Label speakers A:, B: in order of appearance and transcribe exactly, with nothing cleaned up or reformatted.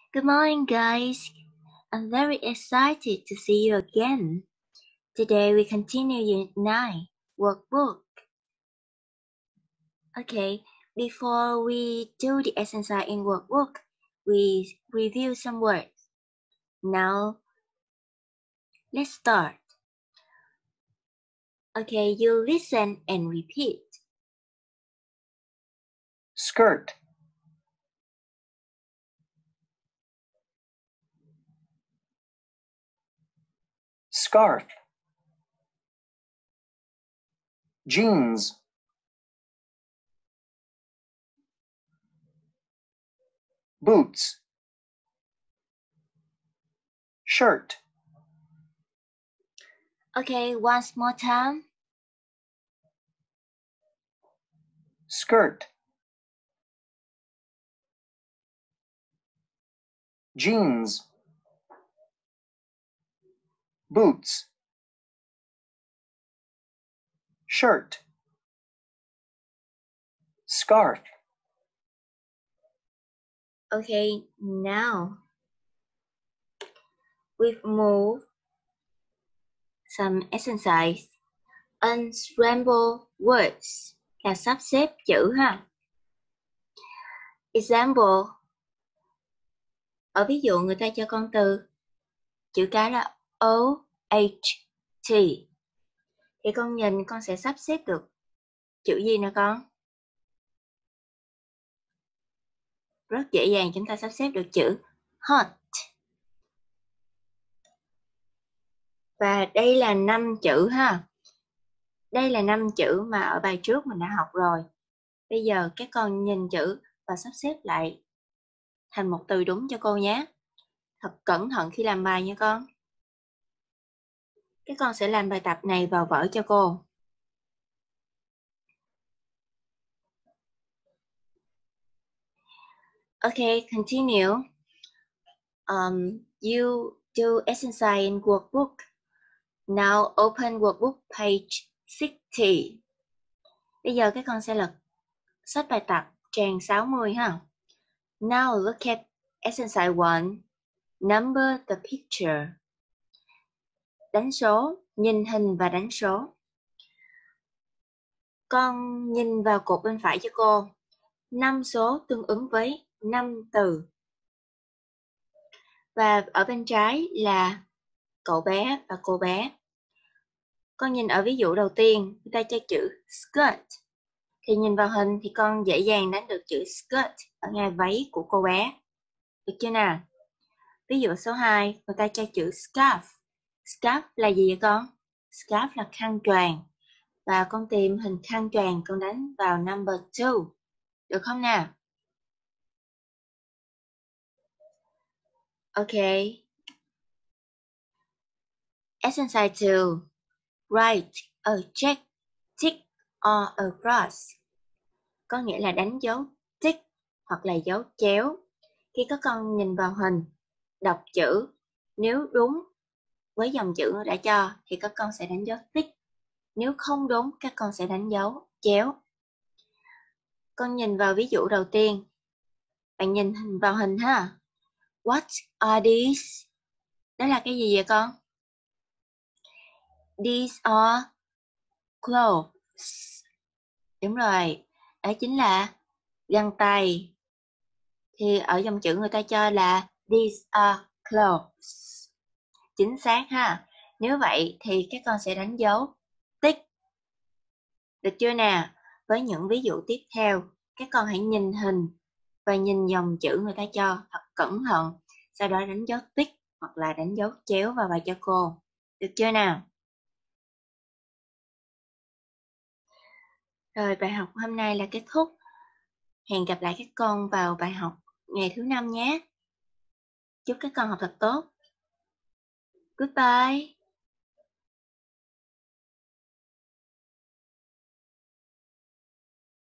A: Good morning, guys. I'm very excited to see you again. Today we continue Unit nine, Workbook. Okay, before we do the exercise in Workbook, we review some words. Now, let's start. Okay, you listen and repeat.
B: Skirt. Scarf. Jeans. Boots. Shirt.
A: Okay, once more time.
B: Skirt. Jeans. Boots. Shirt. Scarf.
A: Okay, now we've moved some exercise. Unscramble words là sắp xếp chữ ha. Example. Ở ví dụ người ta cho con từ chữ cái là O H T thì con nhìn con sẽ sắp xếp được chữ gì nè con? Rất dễ dàng chúng ta sắp xếp được chữ hot. Và đây là năm chữ ha. Đây là năm chữ mà ở bài trước mình đã học rồi. Bây giờ các con nhìn chữ và sắp xếp lại thành một từ đúng cho cô nhé. Thật cẩn thận khi làm bài nha con. Các con sẽ làm bài tập này vào vở cho cô. Okay, continue. Um, you do exercise in workbook. Now open workbook page sixty. Bây giờ các con sẽ lật sách bài tập trang sáu mươi ha. Now look at exercise one. Number the picture. Đánh số, nhìn hình và đánh số. Con nhìn vào cột bên phải cho cô. năm số tương ứng với năm từ. Và ở bên trái là cậu bé và cô bé. Con nhìn ở ví dụ đầu tiên, người ta cho chữ skirt. Thì nhìn vào hình thì con dễ dàng đánh được chữ skirt ở ngay váy của cô bé. Được chưa nào? Ví dụ số hai, người ta cho chữ scarf. Scarf là gì vậy con? Scarf là khăn choàng. Và con tìm hình khăn choàng, con đánh vào number two. Được không nào? Ok. Exercise two. Write a check, tick or a cross. Có nghĩa là đánh dấu tick hoặc là dấu chéo. Khi các con nhìn vào hình, đọc chữ, nếu đúng với dòng chữ đã cho thì các con sẽ đánh dấu tick. Nếu không đúng, các con sẽ đánh dấu chéo. Con nhìn vào ví dụ đầu tiên. Bạn nhìn hình vào hình ha. What are these? Đó là cái gì vậy con? These are clothes. Đúng rồi, đó chính là găng tay. Thì ở dòng chữ người ta cho là these are clothes. Chính xác ha. Nếu vậy thì các con sẽ đánh dấu tick. Được chưa nào? Với những ví dụ tiếp theo, các con hãy nhìn hình và nhìn dòng chữ người ta cho thật cẩn thận. Sau đó đánh dấu tick hoặc là đánh dấu chéo vào bài cho cô. Được chưa nào? Rồi bài học hôm nay là kết thúc. Hẹn gặp lại các con vào bài học ngày thứ năm nhé. Chúc các con học thật tốt. Goodbye.